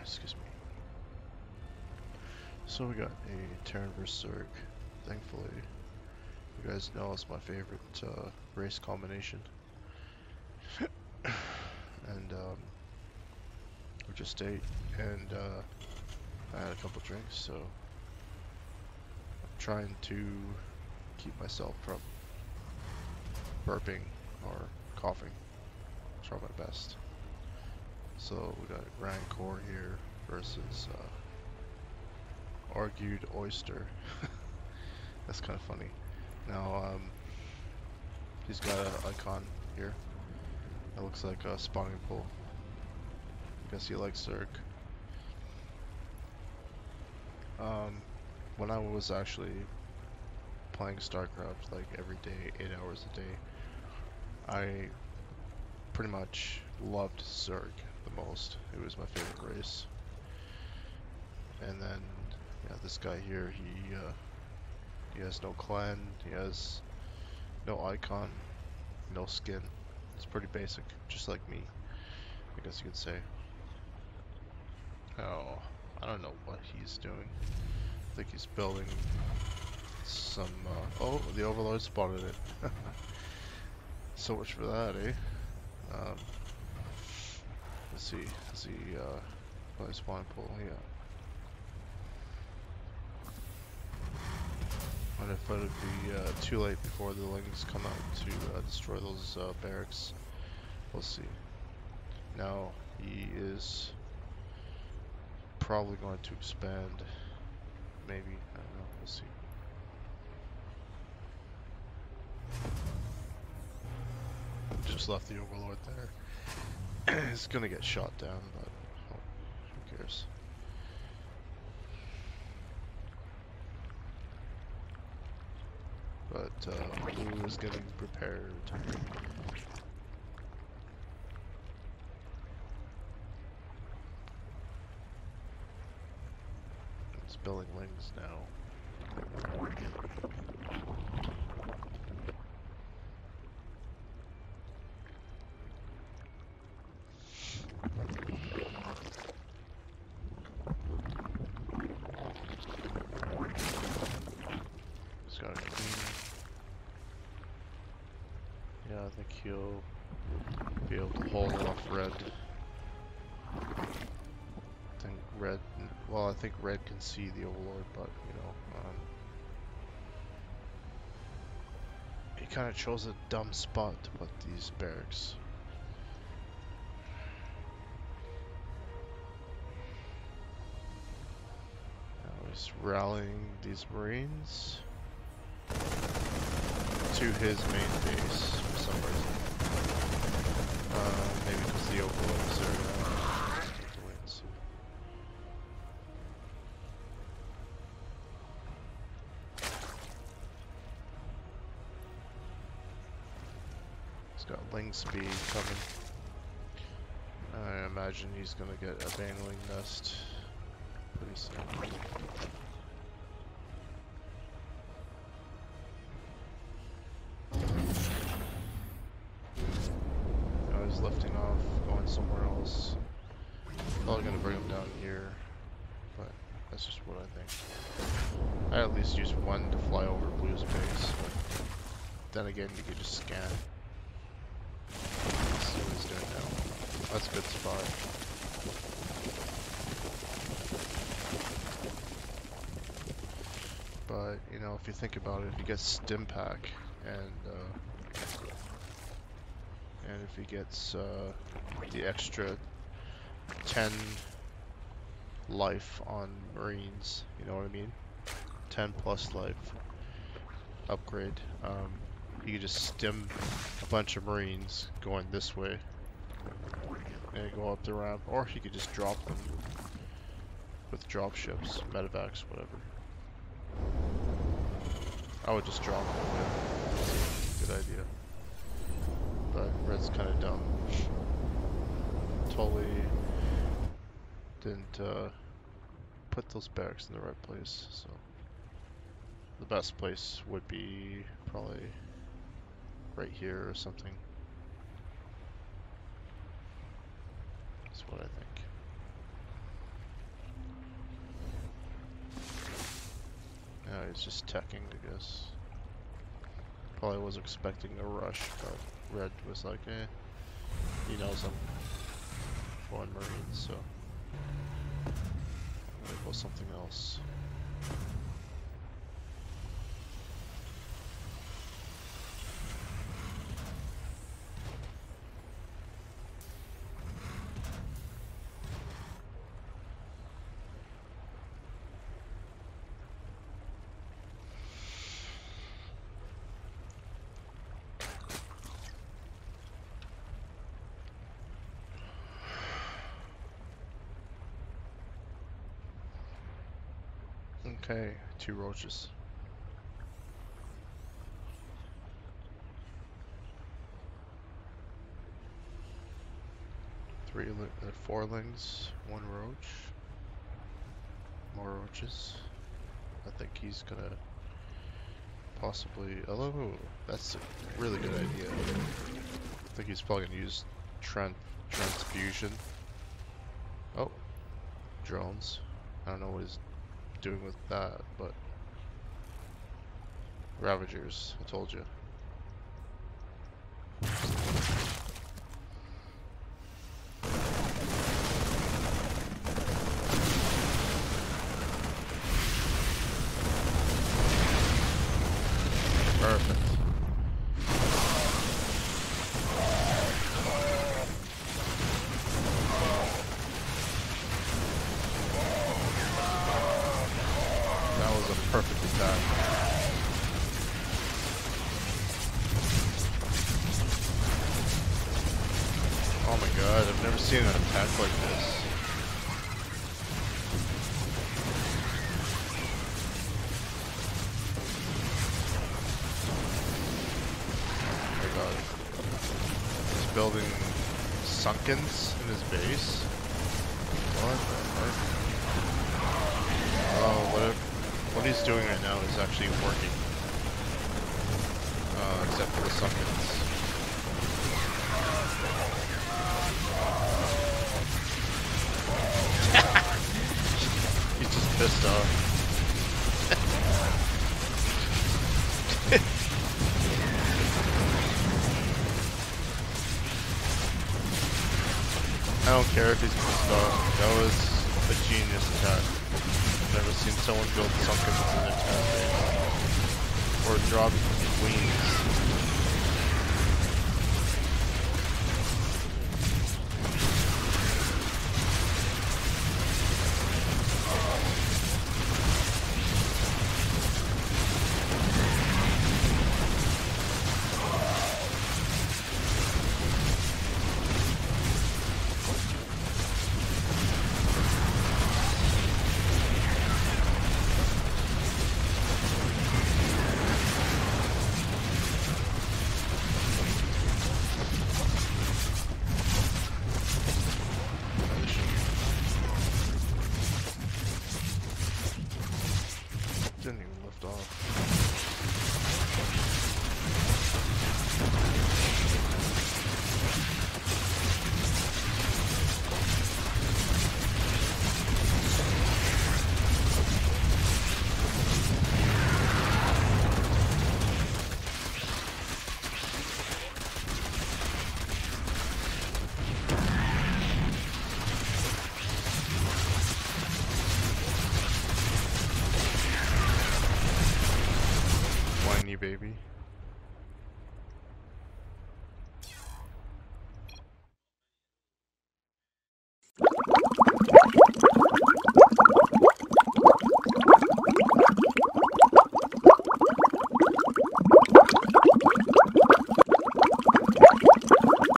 excuse me. So we got a Terran vs Zerg. Thankfully, you guys know it's my favorite race combination. And we just ate, and I had a couple drinks, so I'm trying to keep myself from burping or coughing. Try my best. So we got Rancor here versus ArguedOyster. That's kind of funny. Now he's got an icon here. That looks like a spawning pool. I guess he likes Zerg. When I was actually playing StarCraft like every day, 8 hours a day, I pretty much loved Zerg the most. It was my favorite race. And then, yeah, this guy here, he has no clan, he has no icon, no skin. It's pretty basic, just like me, I guess you could say. Oh, I don't know what he's doing. I think he's building some, oh, the Overlord spotted it. So much for that, eh? Let's see, is he, by spawn pool, yeah. What if it would be too late before the Lings come out to destroy those barracks? We'll see. Now, he is probably going to expand. Maybe, I don't know, we'll see. Just left the Overlord there. He's gonna get shot down, but oh, who cares? But Blue is getting prepared. It's building Lings now. Got a queen. Yeah, I think he'll be able to hold off red. I think red can see the Overlord, but you know, he kind of chose a dumb spot to put these barracks. Now he's rallying these Marines to his main base for some reason. Maybe because the Overlords are the wins. He's got Ling speed coming. I imagine he's gonna get a Baneling nest pretty soon. Lifting off, going somewhere else. Probably gonna bring him down here, but that's just what I think. I at least use one to fly over Blue's base, but then again, you could just scan. Let's see what he's doing now. That's a good spot. But you know, if you think about it, if he gets stim pack and if he gets the extra 10 life on Marines, you know what I mean? 10 plus life upgrade. He could just stim a bunch of Marines going this way and go up the ramp, or he could just drop them with drop ships, medevacs, whatever. I would just drop them, yeah. Good idea. But red's kind of dumb. Totally didn't put those barracks in the right place, so the best place would be probably right here or something. That's what I think. he's just teching, I guess. Probably was expecting a rush, but Red was like, eh. He knows I'm going Marines, so I'm gonna go something else. Okay, 2 roaches. 4 lings, 1 roach. More roaches. I think he's gonna possibly. Oh, that's a really good idea. I think he's probably gonna use transfusion. Oh, drones. I don't know what he's doing with that, but Ravagers, I told you. Perfect. That was a perfect attack. Oh my god, I've never seen an attack like this. Oh my god. He's building sunkens in his base? What the heck? Oh, what he's doing right now is actually working. Except for the sunkens. He's just pissed off. I don't care if he's pissed off. That was a genius attack. I've never seen someone build sunken in their attack base. Or drop wings. Didn't even lift off. Whiny baby.